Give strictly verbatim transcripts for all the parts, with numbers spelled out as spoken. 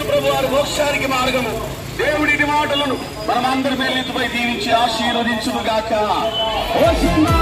ప్రభు వారి మోక్షానికి మార్గము. దేవుడి మాటలను మనమందరి మేలుపై దీవించి ఆశీర్వదించుగాక. హోసన్నా.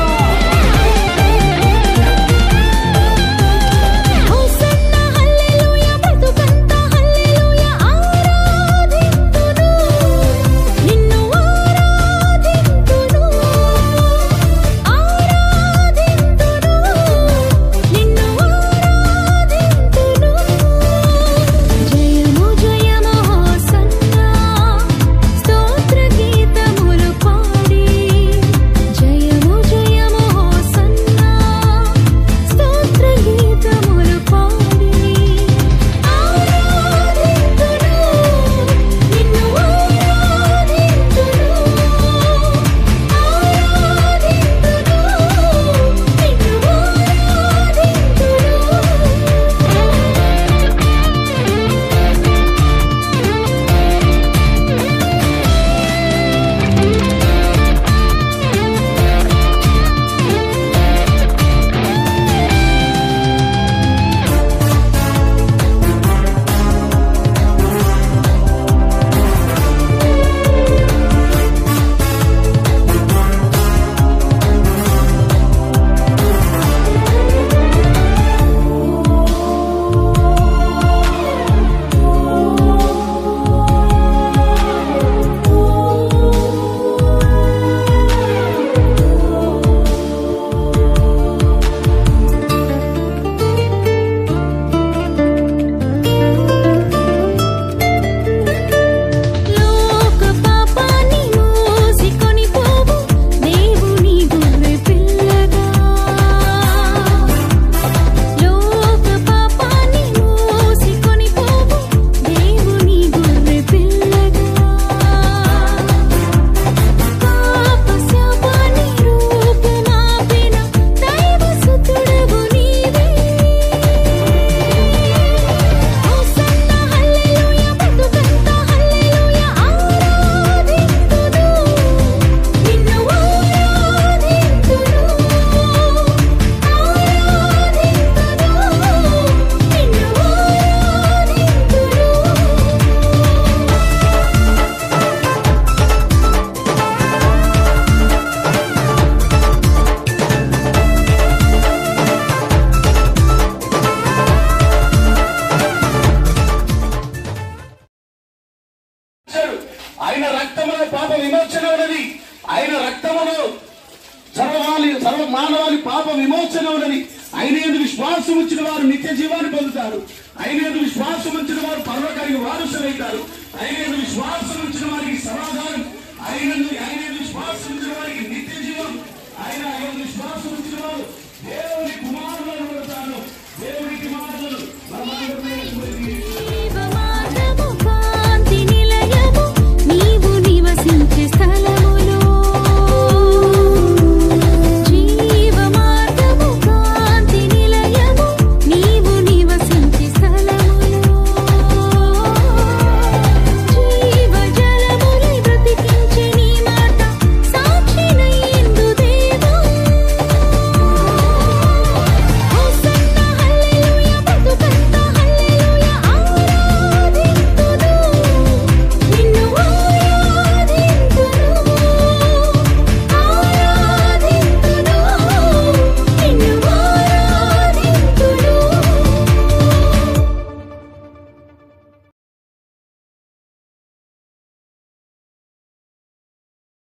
ఆయన రక్తములో పాప విమోచన ఉన్నది. ఆయన రక్తములో సర్వమాలి సర్వ మానవాళి పాప విమోచన ఉన్నది. ఆయన యందు విశ్వాసం ఉంచిన వారు నిత్య జీవాన్ని పొందుతారు. ఆయన యందు విశ్వాసం ఉంచిన వారు పరలోకానికి వారసులైతారు. ఆయన యందు విశ్వాసం ఉంచిన వారికి సమాధానం, ఆయన ఆయన యందు విశ్వాసం ఉంచిన వారికి నిత్య జీవం, ఆయన ఆయన విశ్వాసం ఉంచిన